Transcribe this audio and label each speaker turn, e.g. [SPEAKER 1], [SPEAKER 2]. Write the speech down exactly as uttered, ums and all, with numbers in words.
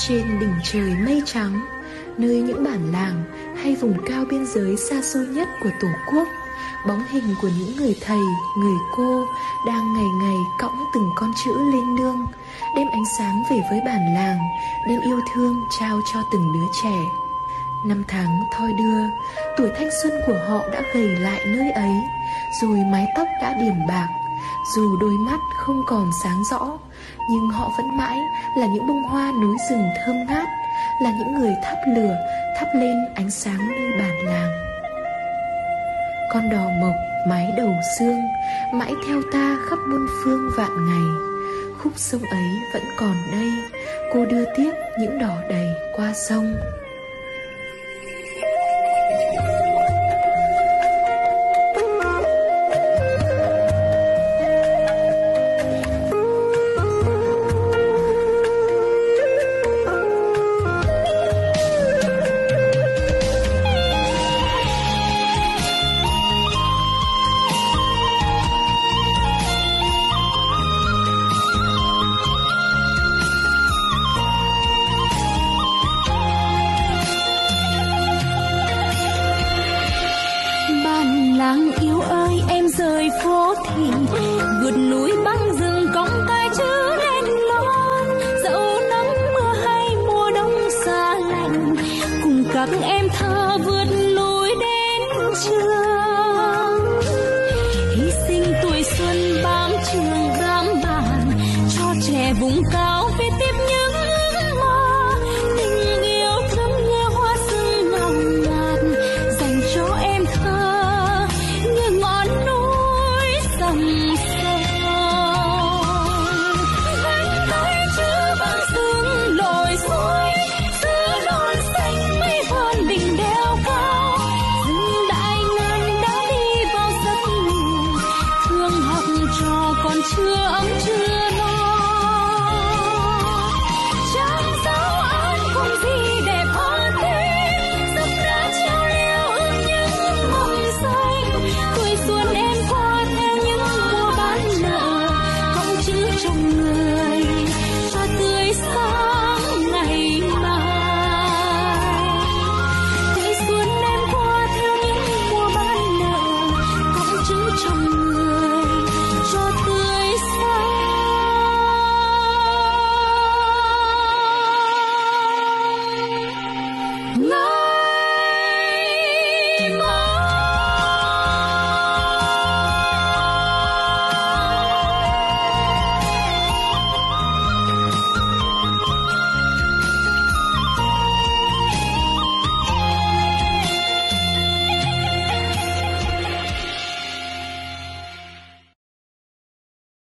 [SPEAKER 1] Trên đỉnh trời mây trắng, nơi những bản làng hay vùng cao biên giới xa xôi nhất của Tổ quốc, bóng hình của những người thầy, người cô đang ngày ngày cõng từng con chữ lên nương, đem ánh sáng về với bản làng, đem yêu thương trao cho từng đứa trẻ. Năm tháng thoi đưa, tuổi thanh xuân của họ đã gầy lại nơi ấy, rồi mái tóc đã điểm bạc, dù đôi mắt không còn sáng rõ, nhưng họ vẫn mãi là những bông hoa núi rừng thơm ngát, là những người thắp lửa, thắp lên ánh sáng nơi bản làng. Con đò mộc mái đầu sương, mãi theo ta khắp muôn phương vạn ngày. Khúc sông ấy vẫn còn đây, cô đưa tiếp những đò đầy qua sông.
[SPEAKER 2] Làng yêu ơi, em rời phố thị, vượt núi băng rừng cõng cái chữ lên non. Dẫu nắng mưa hay mùa đông xa lạnh, cùng các em thơ vượt núi đến trường. Hy sinh tuổi xuân bám trường bám bản, cho trẻ vùng cao viết tiếp những hoa. Tình yêu thắm như hoa sương nồng nàn, dành cho em thơ còn chưa ấm chưa no. Chẳng dấu ơn không gì đẹp hơn thế, dốc ra treo leo ước những mộng xanh. Tuổi xuân em qua theo những mùa bán nở, không chữ trong người